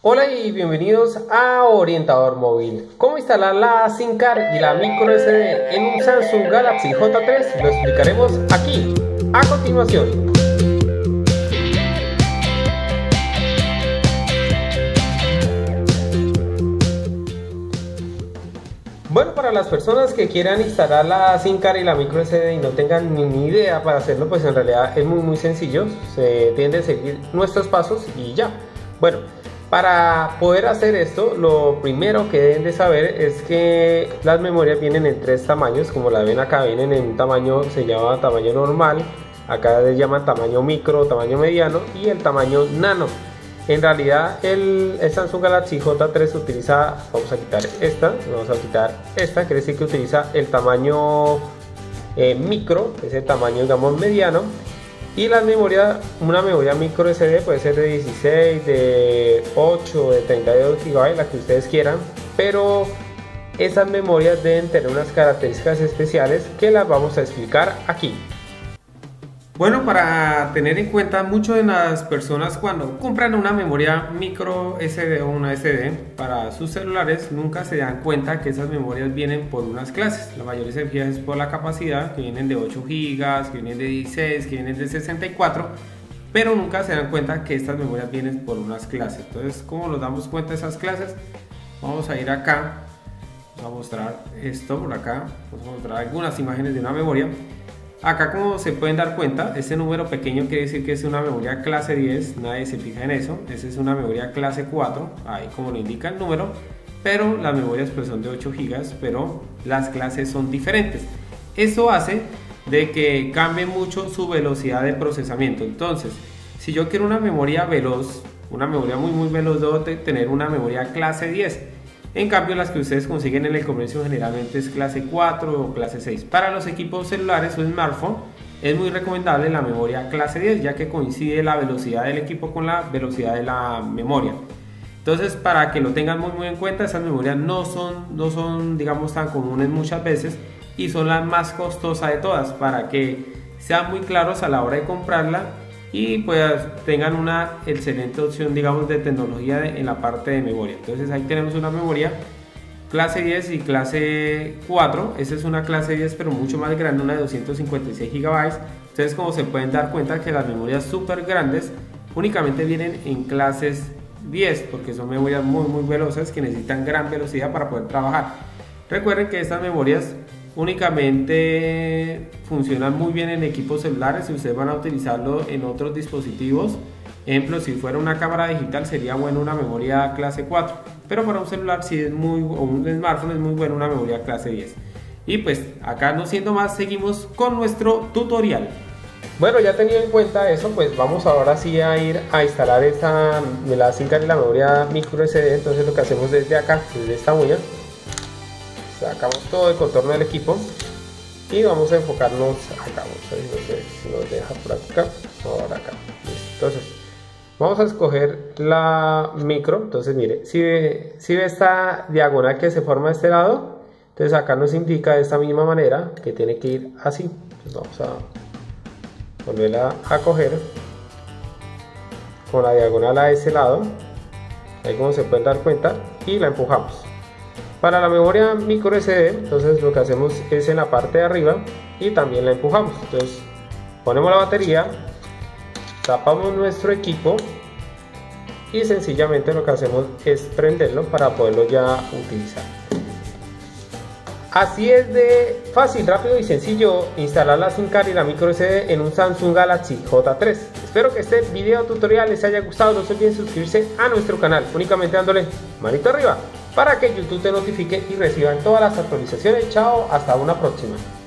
Hola y bienvenidos a Orientador Móvil. ¿Cómo instalar la SIM card y la micro SD en un Samsung Galaxy J3? Lo explicaremos aquí, a continuación. Bueno, para las personas que quieran instalar la SIM card y la micro SD y no tengan ni idea para hacerlo, pues en realidad es muy sencillo. Se tiende a seguir nuestros pasos y ya. Bueno, para poder hacer esto, lo primero que deben de saber es que las memorias vienen en tres tamaños. Como la ven acá, vienen en un tamaño, se llama tamaño normal, acá les llaman tamaño micro, tamaño mediano y el tamaño nano. En realidad el Samsung Galaxy J3 utiliza, vamos a quitar esta, quiere decir que utiliza el tamaño micro, ese tamaño digamos mediano. Y la memoria, una memoria micro SD puede ser de 16, de 8, de 32 GB, la que ustedes quieran, pero esas memorias deben tener unas características especiales que las vamos a explicar aquí. Bueno, para tener en cuenta, muchas de las personas cuando compran una memoria micro SD o una SD para sus celulares nunca se dan cuenta que esas memorias vienen por unas clases. La mayoría se fija es por la capacidad, que vienen de 8 GB, que vienen de 16, que vienen de 64, pero nunca se dan cuenta que estas memorias vienen por unas clases. Entonces, ¿cómo nos damos cuenta de esas clases? Vamos a ir acá, vamos a mostrar esto por acá, vamos a mostrar algunas imágenes de una memoria. Acá, como se pueden dar cuenta, este número pequeño quiere decir que es una memoria clase 10, nadie se fija en eso. Esta es una memoria clase 4, ahí como lo indica el número, pero las memorias pues son de 8 GB, pero las clases son diferentes. Esto hace de que cambie mucho su velocidad de procesamiento. Entonces, si yo quiero una memoria veloz, una memoria muy veloz, debo tener una memoria clase 10. En cambio, las que ustedes consiguen en el comercio generalmente es clase 4 o clase 6. Para los equipos celulares o smartphone es muy recomendable la memoria clase 10, ya que coincide la velocidad del equipo con la velocidad de la memoria. Entonces, para que lo tengan muy en cuenta, esas memorias no son digamos tan comunes muchas veces y son las más costosas de todas, para que sean muy claros a la hora de comprarla y pues tengan una excelente opción digamos de tecnología en la parte de memoria. Entonces ahí tenemos una memoria clase 10 y clase 4. Esta es una clase 10 pero mucho más grande, una de 256 GB. Entonces, como se pueden dar cuenta, que las memorias súper grandes únicamente vienen en clases 10 porque son memorias muy veloces que necesitan gran velocidad para poder trabajar. Recuerden que estas memorias únicamente funcionan muy bien en equipos celulares. Si ustedes van a utilizarlo en otros dispositivos, ejemplo, si fuera una cámara digital sería bueno una memoria clase 4, pero para un celular sí es o un smartphone es muy bueno una memoria clase 10. Y pues acá, no siendo más, seguimos con nuestro tutorial. Bueno, ya teniendo en cuenta eso, pues vamos ahora sí a ir a instalar la SIM card y la memoria micro SD. Entonces lo que hacemos desde acá, desde esta uña, sacamos todo el contorno del equipo y vamos a enfocarnos acá. Vamos a ver, no sé si nos deja por acá, ahora acá. Entonces vamos a escoger la micro. Entonces mire, si ve esta diagonal que se forma de este lado, entonces acá nos indica de esta misma manera que tiene que ir así. Entonces vamos a volverla a coger con la diagonal a ese lado, ahí como se pueden dar cuenta, y la empujamos. Para la memoria micro SD, entonces lo que hacemos es en la parte de arriba y también la empujamos. Entonces ponemos la batería, tapamos nuestro equipo y sencillamente lo que hacemos es prenderlo para poderlo ya utilizar. Así es de fácil, rápido y sencillo instalar la SIM card y la micro SD en un Samsung Galaxy J3. Espero que este video tutorial les haya gustado. No se olviden suscribirse a nuestro canal únicamente dándole manito arriba para que YouTube te notifique y reciban todas las actualizaciones. Chao, hasta una próxima.